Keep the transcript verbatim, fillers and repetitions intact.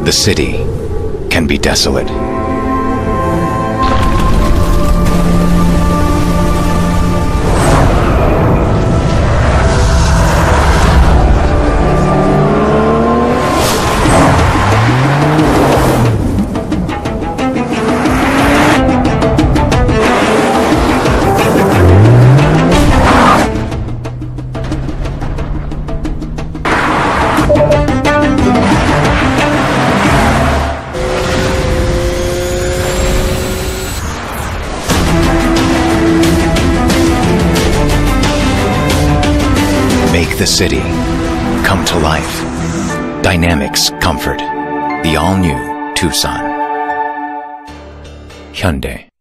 The city can be desolate. Make the city come to life. Dynamics Comfort. The all-new Tucson. Hyundai.